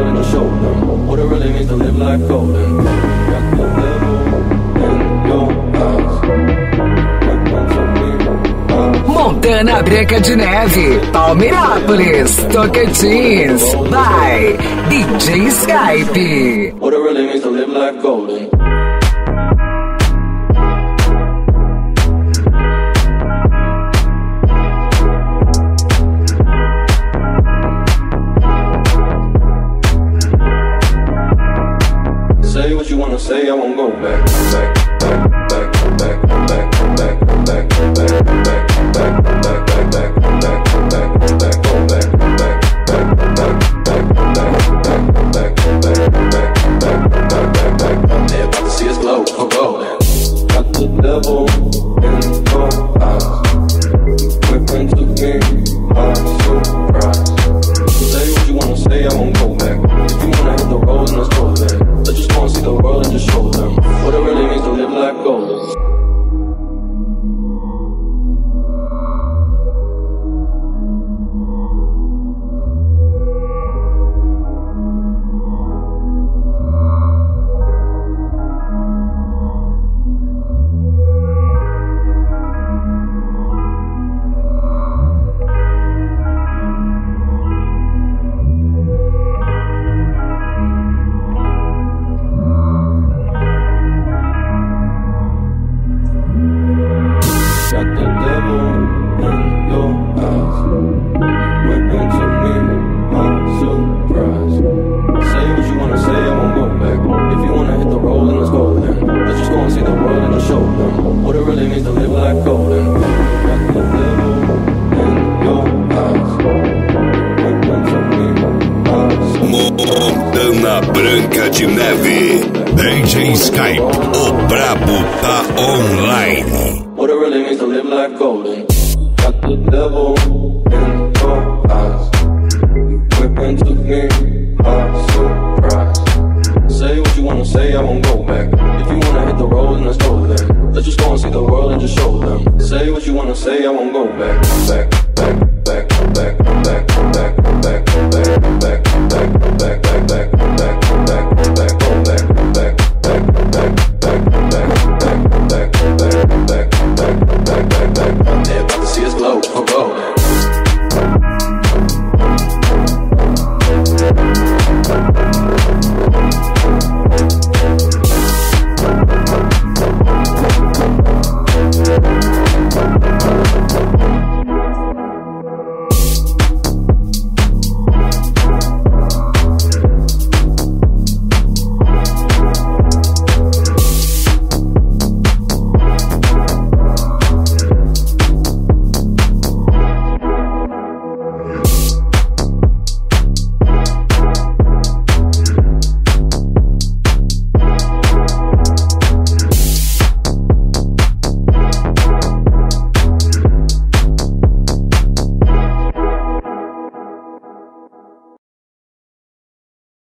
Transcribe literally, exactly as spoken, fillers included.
world and just show them what it really means to live like golden. Got the devil in your eyes. Montana Branca de Neve, Palmeirópolis, Tocantins, by D J Skype. What it really means to live like golden. Say what you wanna say, I won't go back, back, back, back, back, back, back, back, back, back, back, back, back, back, back, back, back, go back, back, back, back, back, back, back, back, back, back, back, back. They're about to see us glow for golden. Got the devil in your eyes. Whipping to me by surprise. Say what you wanna say, I won't go back. If you wanna hit the road, then let's go then. Let's just go and see the world and just show them what it really means to live like golden. Montana Branca de Neve, D J Skype, o brabo tá online. What it really means to live like golden. Got the devil in your eyes. Whipping to me by surprise. Say what you wanna say, I won't go back. If you wanna hit the road, then let's go then. Let's just go and see the world and just show them. Say what you wanna say, I won't go back, back, back.